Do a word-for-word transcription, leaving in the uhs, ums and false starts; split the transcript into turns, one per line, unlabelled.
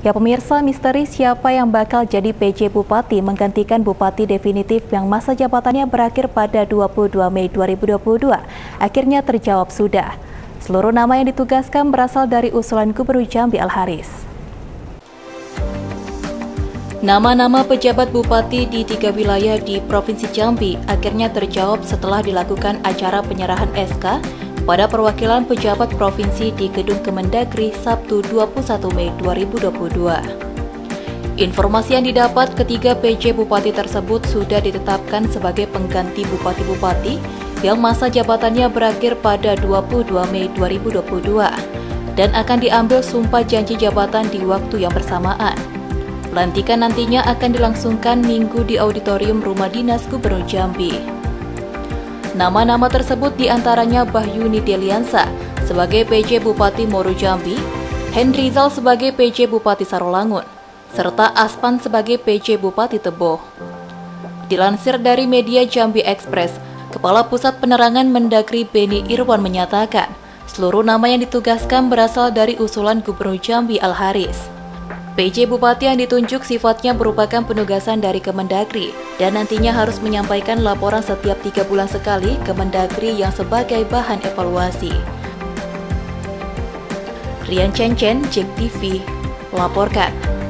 Ya pemirsa, misteri siapa yang bakal jadi P J Bupati menggantikan Bupati definitif yang masa jabatannya berakhir pada dua puluh dua Mei dua ribu dua puluh dua akhirnya terjawab sudah. Seluruh nama yang ditugaskan berasal dari usulan Gubernur Jambi Al-Haris. Nama-nama pejabat bupati di tiga wilayah di Provinsi Jambi akhirnya terjawab setelah dilakukan acara penyerahan S K pada perwakilan pejabat provinsi di Gedung Kemendagri Sabtu dua puluh satu Mei dua ribu dua puluh dua. Informasi yang didapat, ketiga P J Bupati tersebut sudah ditetapkan sebagai pengganti bupati-bupati yang masa jabatannya berakhir pada dua puluh dua Mei dua ribu dua puluh dua dan akan diambil sumpah janji jabatan di waktu yang bersamaan. Pelantikan nantinya akan dilangsungkan Minggu di Auditorium Rumah Dinas Gubernur Jambi. Nama-nama tersebut diantaranya Bahyuni Deliansa sebagai P J Bupati Moro Jambi, Henry Rizal sebagai P J Bupati Sarolangun, serta Aspan sebagai P J Bupati Tebo. Dilansir dari media Jambi Express, Kepala Pusat Penerangan Mendagri Beni Irwan menyatakan, seluruh nama yang ditugaskan berasal dari usulan Gubernur Jambi Al-Haris. P J Bupati yang ditunjuk sifatnya merupakan penugasan dari Kemendagri dan nantinya harus menyampaikan laporan setiap tiga bulan sekali ke Mendagri yang sebagai bahan evaluasi. Rian Cencen, J E K T V, melaporkan.